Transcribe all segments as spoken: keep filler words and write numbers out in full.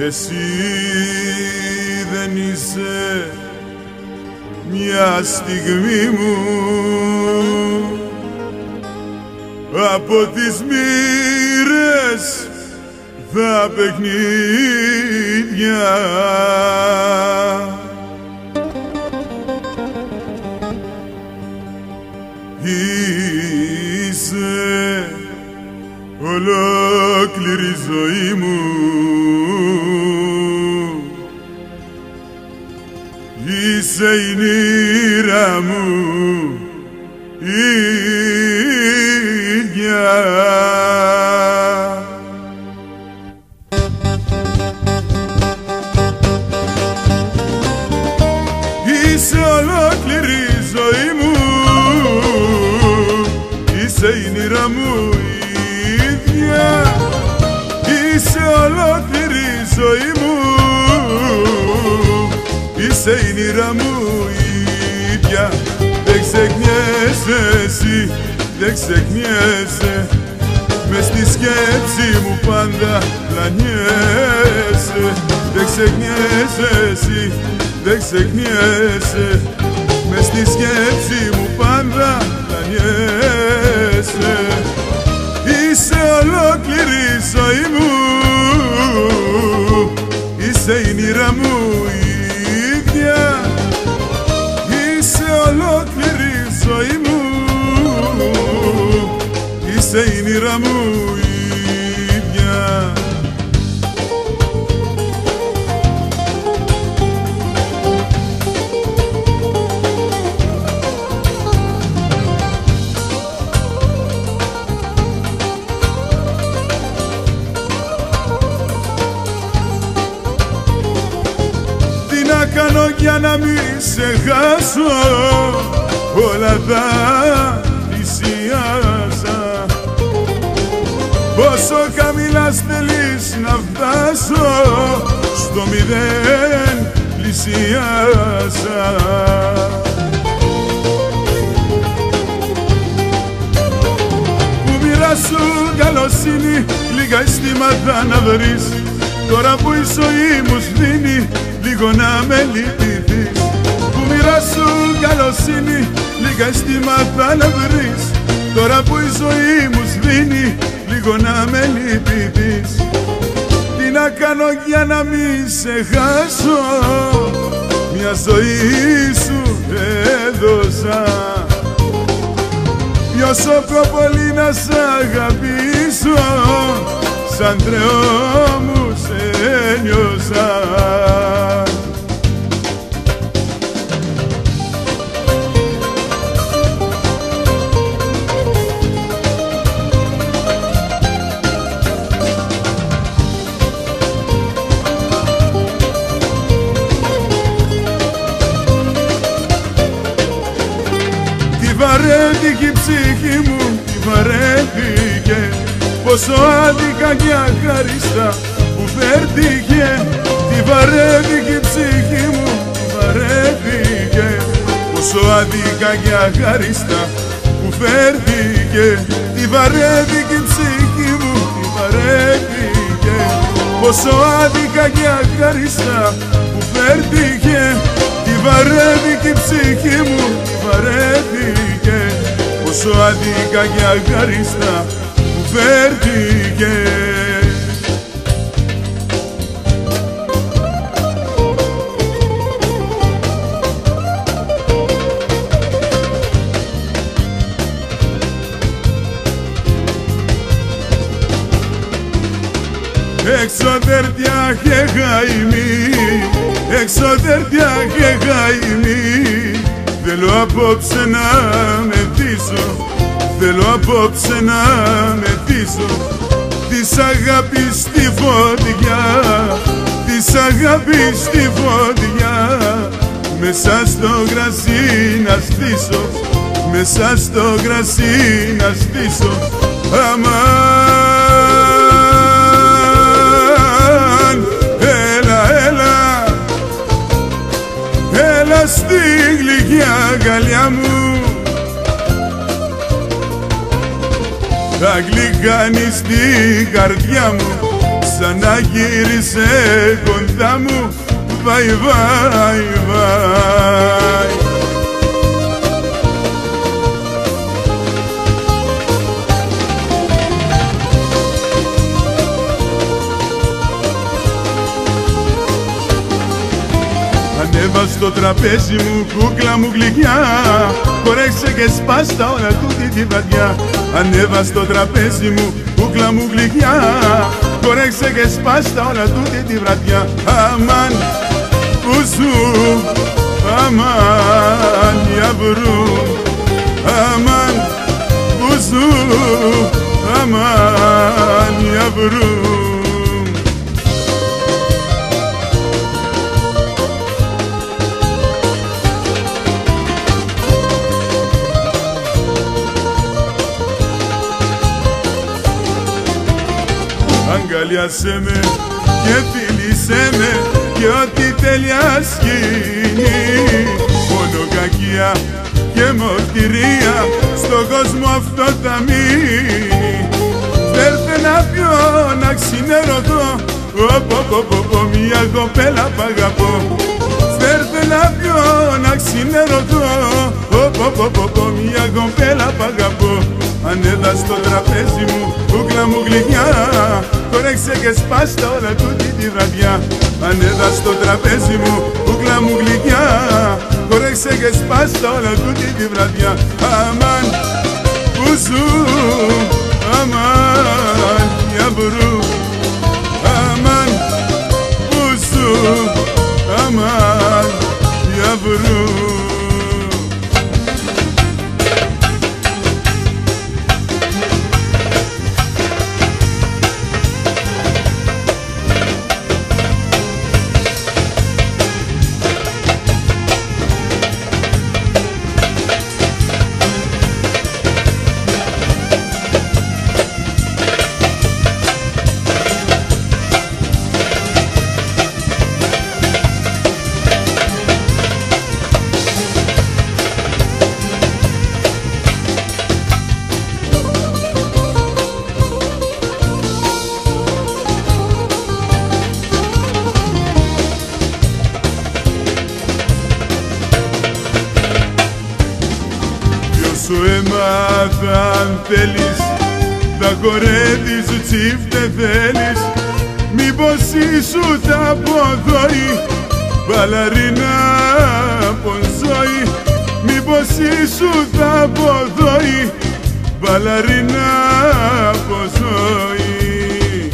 εσύ δεν είσαι μια στιγμή μου από τις μοίρες τα παιχνίδια. Είσαι ολόκληρη ζωή μου, είσαι η μοίρα μου η ίδια. Είσαι ολόκληρη ζωή μου, είσαι η μοίρα μου η ίδια. Είσαι ολόκληρη ζωή μου, είσαι η μοίρα μου η ίδια. Δεν ξεχνιέσαι εσύ, δεν ξεχνιέσαι, μες στη σκέψη μου πάντα πλανιέσαι. Δεν ξεχνιέσαι εσύ, δεν ξεχνιέσαι, μες στη σκέψη μου πάντα πλανιέσαι. Είσαι ολόκληρη ζωή μου, είσαι η μοίρα μου η ίδια. Είσαι ολόκληρη ζωή μου, είσαι η μοίρα μου η ίδια. Τι να κάνω για να μη σε χάσω, όλα τα θυσιάσα. Πόσο χαμηλά θέλεις να φτάσω, στο μηδέν πλησιάσα. Που μοιράσου καλοσύνη, λίγα αισθήματα να βρεις, τώρα που η ζωή μου σβήνει, λίγο να με λυπηθείς. Που μοιράσου καλοσύνη, λίγα αισθήματα να βρεις, τώρα που η ζωή μου σβήνει, λίγο να με λυπηθείς. Τι να κάνω για να μη σε χάσω, μια ζωή σου έδωσα. Ποιος πιο πολύ να σ' αγαπήσω, σαν Θεό μου σε νιώσα. Βαρέθηκε η ψυχή μου, τι βαρέθηκε, πόσο άδικα και αχάριστα που φέρθηκε. Τι βαρέθηκε η ψυχή μου, τι βαρέθηκε, πόσο άδικα και αχάριστα που φέρθηκε. Τι βαρέθηκε η ψυχή μου, τι βαρέθηκε, πόσο άδικα και αχάριστα που φέρθηκε. Τι βαρέθηκε η ψυχή μου, τι βαρέθηκε, πόσο άδικα και αχάριστα που φέρθηκε. Εξωτερτιά και γαϊμή, εξωτερτιά και γαϊμή, θέλω απόψε να μεθύσω, θέλω απόψε να μεθύσω. Της αγάπης τη φωτιά, της αγάπης τη φωτιά, μέσα στο κρασί να στήσω, μέσα στο κρασί να στήσω. Αμάν, έλα, έλα, έλα στη γλυκιά αγκαλιά μου. Θα γλυκάνεις την καρδιά μου, ξαναγύρισε κοντά μου, βαϊ βαϊ βαϊ. Ανέβα στο τραπέζι μου, κούκλα μου γλυκιά, χορέξε και σπάστα όλα τούτη τη βραδιά. Ανέβα στο τραπέζι μου, κούκλα μου γλυκιά, χορέξε και σπάστα όλα τούτη τη βραδιά. Αμάν που σου, αμάν για βρου, αμάν που σου, αμάν για βρου. Αγκαλιάσέ με και φίλησέ με και ό,τι θέλει ας γίνει. Μόνο κακία και μορτυρία στον κόσμο αυτό θα μείνει. Φέρτε να πιω να ξυνερωθώ, οπ, οπ, οπ, οπ, μια κοπέλα π' αγαπώ. Φέρτε να πιω να ξυνερωθώ, οπ, οπ, οπ, οπ, μια κοπέλα π' αγαπώ. Ανέβα στο τραπέζι μου, κούκλα μου γλυκιά, χορέξε και σπάστα όλα τούτη τη βραδιά. Ανέβα στο τραπέζι μου, κούκλα μου γλυκιά, χορέξε και σπάστα όλα τούτη τη βραδιά. Αμάν που σου, αμάν για βρου, αμάν που σου, αμάν για βρου. Σου έμαθα αν θέλεις, τα χορεύεις τσίφτε θέλεις. Μήπως ήσου τα ποδόη, μπαλαρίνα πονζόη. Μήπως ήσου τα ποδόη, μπαλαρίνα πονζόη.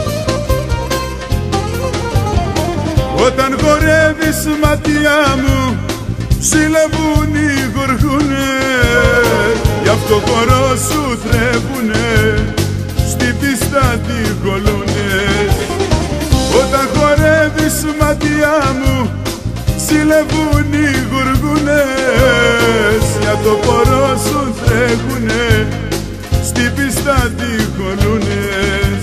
Όταν χορεύεις ματιά μου, συλλαβούν οι γοργούνες, γι' αυτό χορό σου θρέφουνε, στη πίστα τυχολούνες. Όταν χορεύεις ματιά μου, συλλαβούν οι γοργούνες, για το χορό σου τρέχουνε, στη πίστα τυχολούνες.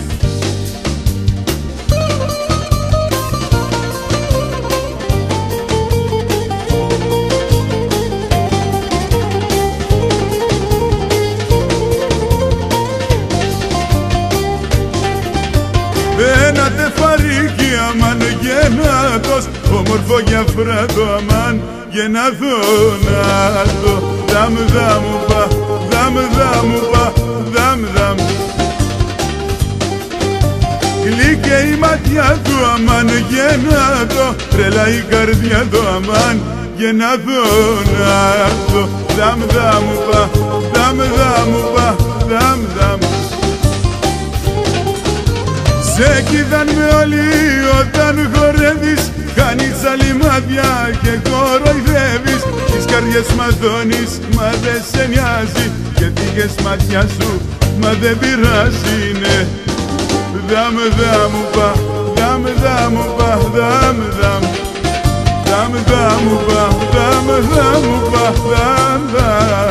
Ένα τεφαρίκι αμάν γεννάτος, όμορφο για φράτο αμάν γενναδόνατο. Δαμ δαμ πα, δαμ δαμ πα, δαμ δαμ. Γλυκέ η ματιά του αμάν γεννάτο, τρελά η καρδιά του αμάν γενναδόνατο. Δαμ δαμ πα, δαμ δαμ πα, δαμ δαμ. Σε κοίταν με όλοι όταν χορεύεις, κάνεις αλημάδια και κοροϊδεύεις. Τις καρδιές ματώνεις, μα δεν σε νοιάζει, και τύχες ματιά σου, μα δεν πειράζει, ναι. Δαμ δαμ πα, δαμ δαμ πα, δαμ δαμ. Δαμ δαμ πα, δαμ δαμ πα, δαμ δαμ.